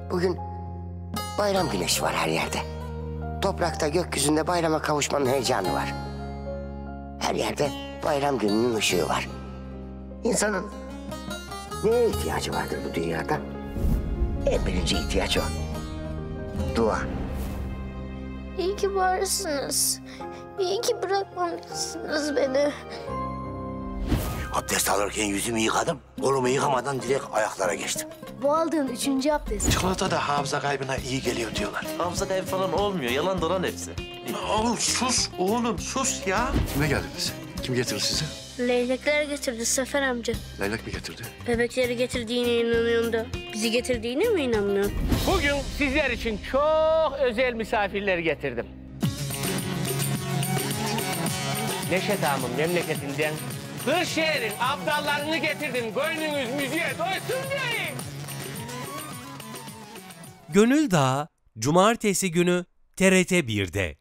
Bugün bayram güneşi var her yerde. Toprakta, gökyüzünde bayrama kavuşmanın heyecanı var. Her yerde bayram gününün ışığı var. İnsanın neye ihtiyacı vardır bu dünyada? En birinci ihtiyaç o. Dua. İyi ki varsınız. İyi ki bırakmamışsınız beni. Abdest alırken yüzümü yıkadım. Kolumu yıkamadan direkt ayaklara geçtim. Bu aldığın 3. abdest. Çikolata da hafıza kaybına iyi geliyor diyorlar. Hafıza kaybı falan olmuyor. Yalan dolan hepsi. Oğlum sus oğlum sus ya. Kime geldiniz? Kim getirdi sizi? Leylekler getirdi Sefer amca. Leylek mi getirdi? Bebekleri getirdiğine inanıyorsun da bizi getirdiğine mi inanmıyorsun? Bugün sizler için çok özel misafirler getirdim. Neşet Ağam'ın memleketinden Kırşehir'in abdallarını getirdim. Gönlünüz müziğe doysun diye. Gönül Dağı, Cumartesi günü TRT 1'de.